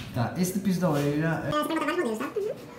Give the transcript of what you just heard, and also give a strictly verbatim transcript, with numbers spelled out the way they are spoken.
Tá, esse episódio já. É, você vai botar vários modelos, tá? Uhum.